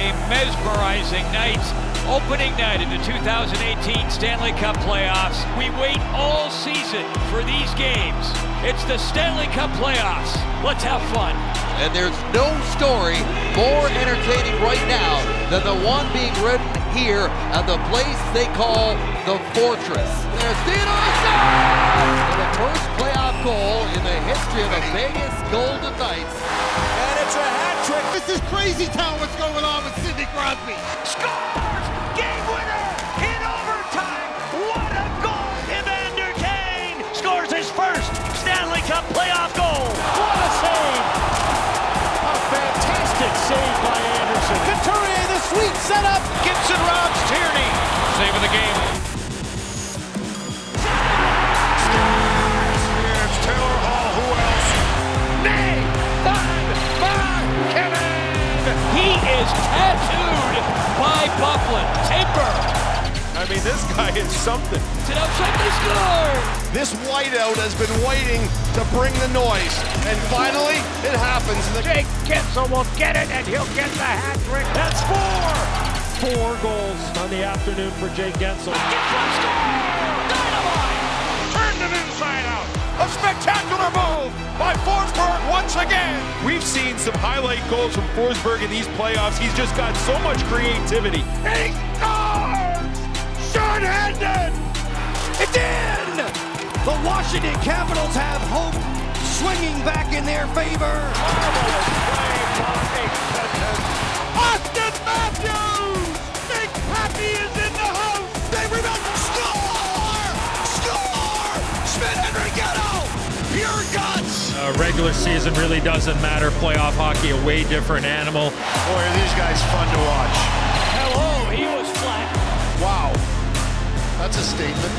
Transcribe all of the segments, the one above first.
A mesmerizing night, opening night in the 2018 Stanley Cup Playoffs. We wait all season for these games. It's the Stanley Cup Playoffs. Let's have fun. And there's no story more entertaining right now than the one being written here at the place they call the Fortress. There's Theodore for the first playoff goal in the history of the Vegas Golden Knights. And it's a hat trick. This is crazy town what's going on with Sidney Crosby. Scores! Game winner in overtime! What a goal! Evander Kane scores his first Stanley Cup playoff goal! What a save! A fantastic save by Anderson. Couturier, the sweet setup. Gibson robs Tierney. Save of the game. Here's Taylor Hall. Who else? Kevin! He is tattooed by Bufflin. Timber. I mean, this guy is something. It's an outside the score. This whiteout has been waiting to bring the noise, and finally, it happens. Jake Gensel will get it, and he'll get the hat trick. That's four! 4 goals on the afternoon for Jake Gensel. Gensel score! Dynamite! Turned it inside out. A spectacular move by Forsberg once again. We've seen some highlight goals from Forsberg in these playoffs. He's just got so much creativity. He scores! Short-handed! It's in! The Washington Capitals have hope swinging back in their favor. Marvelous play by Austin Matthews! Big Pappy is in the house! They rebound! Score! Score! Schmidt and Rigetto! Pure guts! Regular season really doesn't matter. Playoff hockey, a way different animal. Boy, are these guys fun to watch. Hello, he was flat. Wow. That's a statement.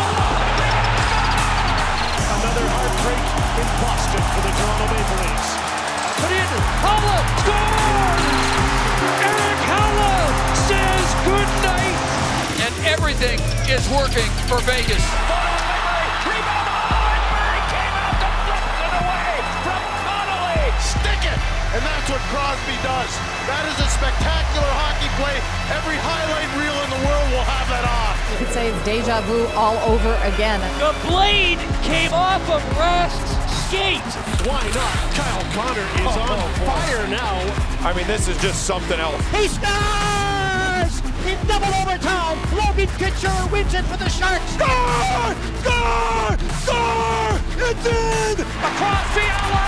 Another heartbreak in Boston for the Toronto Maple Leafs. Put in. Haula scores! Eric Haula says good night. And everything is working for Vegas. Rebound! Came out, deflects it away from Connolly! Stick it! And that's what Crosby does. That is a spectacular hockey play. Every highlight reel in the world will have that on. You could say it's deja vu all over again. The blade came off of Rast's skate. Why not? Kyle Connor is on fire now. I mean, this is just something else. He scores! In double overtime, Logan Couture wins it for the Sharks. Score! Score! Score! It's in! Across Fiala!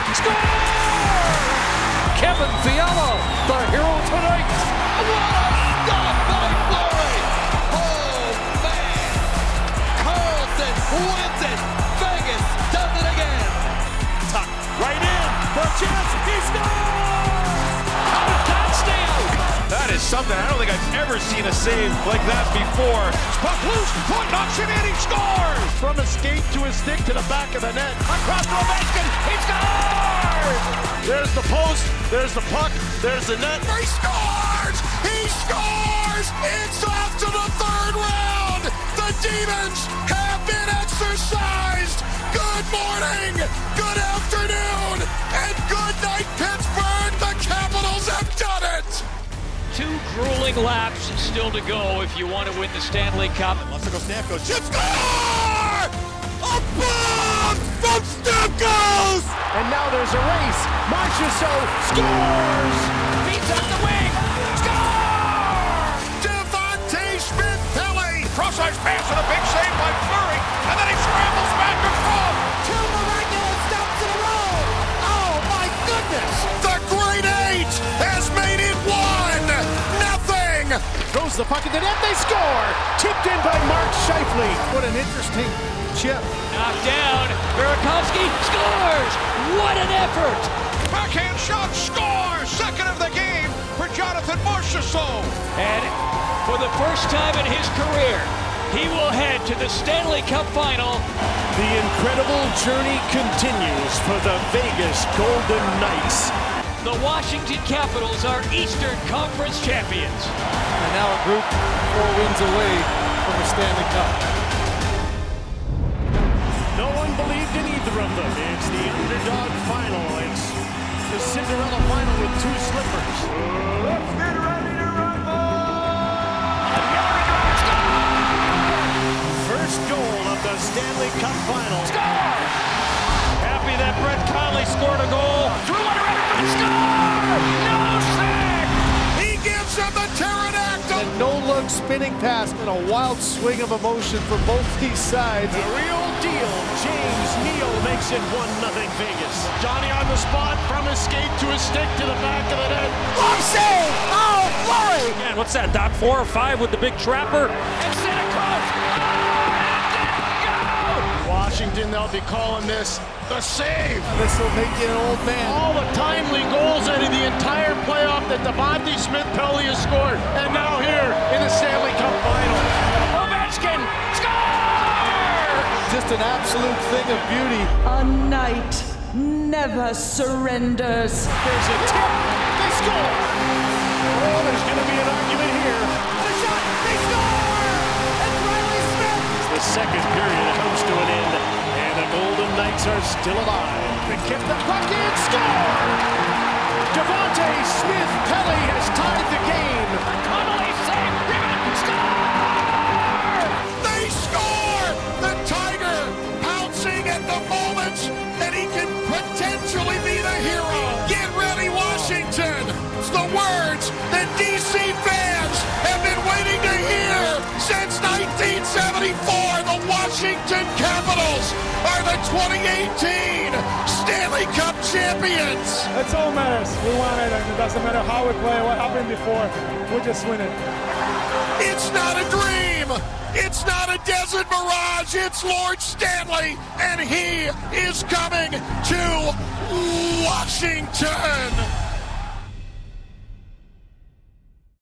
Score! Kevin Fiala, the hero tonight. What a stop by Fleury! Oh, man! Carlson wins it! Vegas does it again! Tuck right in for a chance. He scores! How did that stay out? That is something. I don't think I've ever seen a save like that before. Puck loose. Point knocks him in. He scores! From a skate to a stick to the back of the net. Across to Ovechkin. He scores! There's the post. There's the puck. There's the net. He scores! He scores! It's off to the third round! The Demons have been exercised! Good morning, good afternoon, and good night, Pittsburgh! The Capitals have done it! 2 grueling laps still to go if you want to win the Stanley Cup. Stamkos should score! A bomb from Stamkos! And now there's a race. Marchessault scores! Beats up the wing! Score! Devontae Schmidt-Pelly! Cross-ice pass and a big save by Fleury, and then he scrambles back across! 2 miraculous stops in a row! Oh my goodness! The Great 8 has made it 1-0! Throws the puck at the net. They score! Tipped in by Mark Scheifele. What an interesting chip. Knocked down. Burakovsky scores. What an effort. Backhand shot, score! Second of the game for Jonathan Marchessault. And for the first time in his career, he will head to the Stanley Cup Final. The incredible journey continues for the Vegas Golden Knights. The Washington Capitals are Eastern Conference champions. And now a group 4 wins away from the Stanley Cup. No one believed in either of them. It's the underdog final. It's the Cinderella final with 2 slippers. Let's get ready. spinning pass and a wild swing of emotion for both these sides. The real deal. James Neal makes it 1-0 Vegas. Johnny on the spot from his skate to his stick to the back of the net. Long save! Oh, Flurry! Man, what's that, Doc? 4 or 5 with the big trapper? And Santa Cruz. Washington, they'll be calling this the save. This will make you an old man. All the timely goals out of the entire playoff that Devontae Smith-Pelly has scored. And now here in the Stanley Cup Final. Ovechkin. Score! Just an absolute thing of beauty. A night never surrenders. There's a tip. They score. Oh, there's going to be an argument here. The shot. They score! And Riley Smith. The second period comes to an end, and the Golden Knights are still alive. They kick the puck in, score! Devontae Smith-Pelly has tied the game. Connolly save. Ribbon. Score! They score! The Tiger pouncing at the moment that he can potentially be the hero. Get ready, Washington! It's the words that DC fans have been waiting to hear since 1974. The Washington Capitals are the 2018 Stanley Cup champions. That's all matters. We won it, and it doesn't matter how we play, what happened before. We just win it. It's not a dream. It's not a desert mirage. It's Lord Stanley, and he is coming to Washington.